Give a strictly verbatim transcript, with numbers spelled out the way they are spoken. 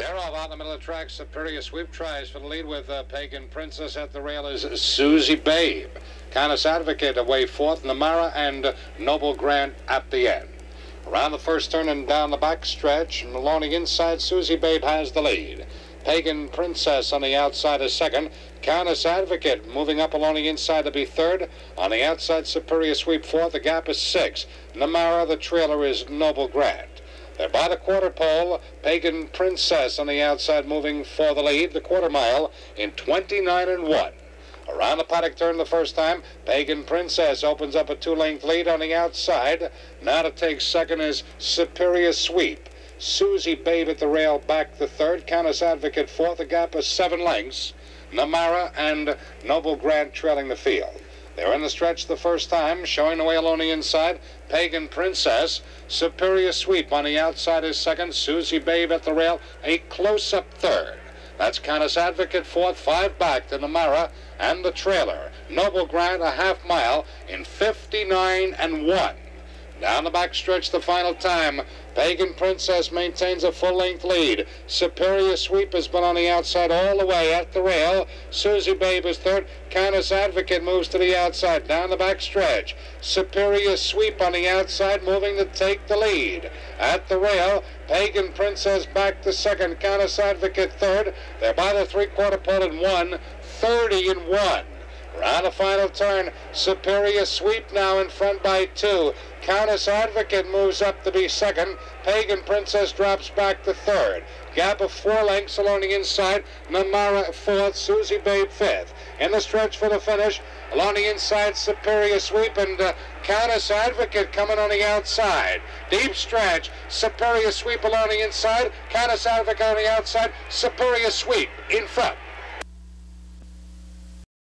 Thereof out in the middle of the track, Superior Sweep tries for the lead with uh, Pagan Princess. At the rail is Susie Babe. Kindness Advocate away fourth, Namara and Noble Grant at the end. Around the first turn and down the back stretch, and along the inside, Susie Babe has the lead. Pagan Princess on the outside is second. Kindness Advocate moving up along the inside to be third. On the outside, Superior Sweep fourth. The gap is six. Namara, the trailer, is Noble Grant. They're by the quarter pole. Pagan Princess on the outside moving for the lead. The quarter mile in twenty-nine and one. Around the paddock turn the first time, Pagan Princess opens up a two-length lead on the outside. Now to take second is Superior Sweep. Susie Babe at the rail back the third. Kindness Advocate fourth. A gap of seven lengths. Namara and Noble Grant trailing the field. They're in the stretch the first time, showing the way along the inside. Pagan Princess. Superior Sweep on the outside is second. Susie Babe at the rail, a close-up third. That's Kindness Advocate fourth, five back to Namara and the trailer. Noble Grant a half mile in fifty-nine and one. Down the back stretch the final time. Pagan Princess maintains a full-length lead. Superior Sweep has been on the outside all the way at the rail. Susie Babe is third. Kindness Advocate moves to the outside. Down the back stretch. Superior Sweep on the outside moving to take the lead. At the rail, Pagan Princess back to second. Kindness Advocate third. They're by the three-quarter pole in one. thirty and one. Around the final turn, Superior Sweep now in front by two. Kindness Advocate moves up to be second. Pagan Princess drops back to third. Gap of four lengths along the inside. Namara fourth, Susie Babe fifth. In the stretch for the finish, along the inside, Superior Sweep and uh, Kindness Advocate coming on the outside. Deep stretch, Superior Sweep along the inside. Kindness Advocate on the outside. Superior Sweep in front.